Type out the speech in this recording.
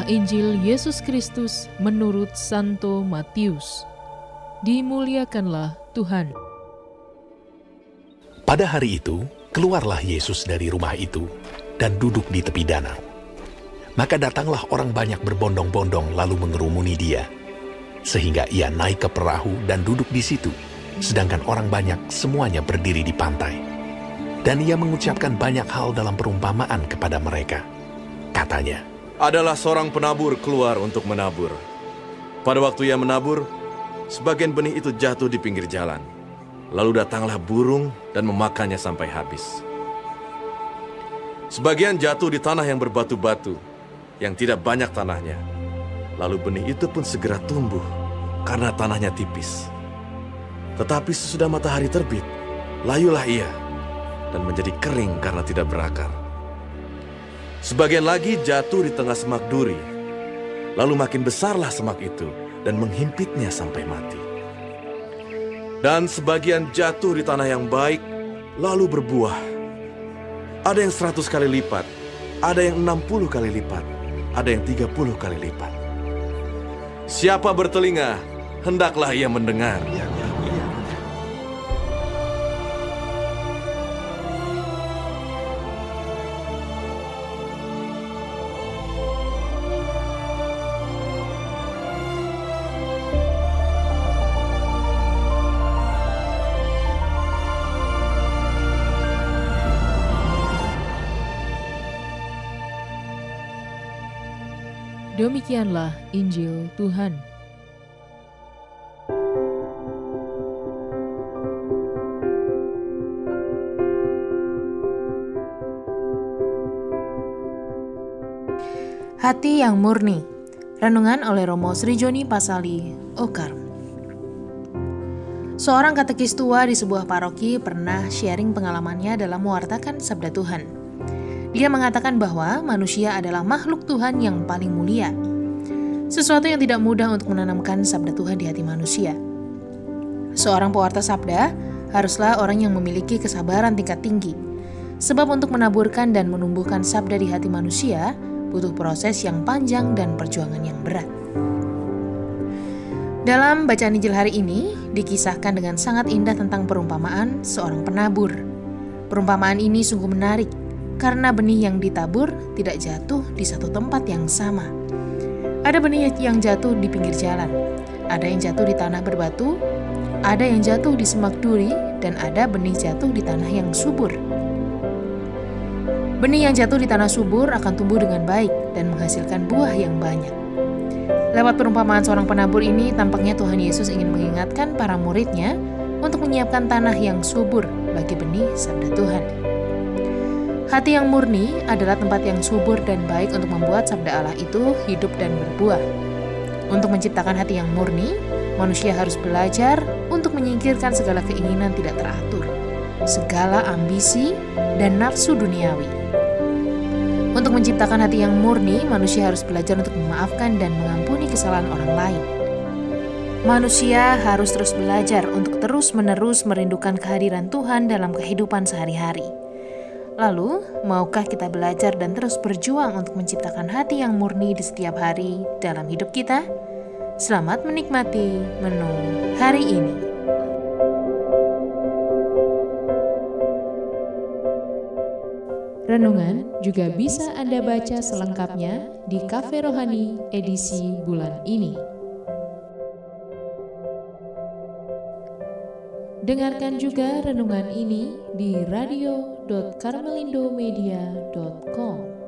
Inilah Injil Yesus Kristus menurut Santo Matius. Dimuliakanlah Tuhan. Pada hari itu, keluarlah Yesus dari rumah itu dan duduk di tepi danau. Maka datanglah orang banyak berbondong-bondong lalu mengerumuni dia, sehingga ia naik ke perahu dan duduk di situ, sedangkan orang banyak semuanya berdiri di pantai. Dan ia mengucapkan banyak hal dalam perumpamaan kepada mereka. Katanya, adalah seorang penabur keluar untuk menabur. Pada waktu ia menabur, sebagian benih itu jatuh di pinggir jalan. Lalu datanglah burung dan memakannya sampai habis. Sebagian jatuh di tanah yang berbatu-batu, yang tidak banyak tanahnya. Lalu benih itu pun segera tumbuh, karena tanahnya tipis. Tetapi sesudah matahari terbit, layulah ia, dan menjadi kering karena tidak berakar. Sebagian lagi jatuh di tengah semak duri. Lalu makin besarlah semak itu dan menghimpitnya sampai mati. Dan sebagian jatuh di tanah yang baik, lalu berbuah. Ada yang 100 kali lipat, ada yang 60 kali lipat, ada yang 30 kali lipat. Siapa bertelinga, hendaklah ia mendengar. Demikianlah Injil Tuhan. Hati yang murni. Renungan oleh Romo Sri Joni Pasali, Okar. Seorang katekis tua di sebuah paroki pernah sharing pengalamannya dalam mewartakan sabda Tuhan. Dia mengatakan bahwa manusia adalah makhluk Tuhan yang paling mulia. Sesuatu yang tidak mudah untuk menanamkan sabda Tuhan di hati manusia. Seorang pewarta sabda haruslah orang yang memiliki kesabaran tingkat tinggi. Sebab untuk menaburkan dan menumbuhkan sabda di hati manusia butuh proses yang panjang dan perjuangan yang berat. Dalam bacaan Injil hari ini dikisahkan dengan sangat indah tentang perumpamaan seorang penabur. Perumpamaan ini sungguh menarik karena benih yang ditabur tidak jatuh di satu tempat yang sama. Ada benih yang jatuh di pinggir jalan, ada yang jatuh di tanah berbatu, ada yang jatuh di semak duri, dan ada benih jatuh di tanah yang subur. Benih yang jatuh di tanah subur akan tumbuh dengan baik dan menghasilkan buah yang banyak. Lewat perumpamaan seorang penabur ini, tampaknya Tuhan Yesus ingin mengingatkan para muridnya untuk menyiapkan tanah yang subur bagi benih sabda Tuhan. Hati yang murni adalah tempat yang subur dan baik untuk membuat sabda Allah itu hidup dan berbuah. Untuk menciptakan hati yang murni, manusia harus belajar untuk menyingkirkan segala keinginan tidak teratur, segala ambisi dan nafsu duniawi. Untuk menciptakan hati yang murni, manusia harus belajar untuk memaafkan dan mengampuni kesalahan orang lain. Manusia harus terus belajar untuk terus-menerus merindukan kehadiran Tuhan dalam kehidupan sehari-hari. Lalu, maukah kita belajar dan terus berjuang untuk menciptakan hati yang murni di setiap hari dalam hidup kita? Selamat menikmati menu hari ini. Renungan juga bisa Anda baca selengkapnya di Cafe Rohani edisi bulan ini. Dengarkan juga renungan ini di radio.karmelindomedia.com.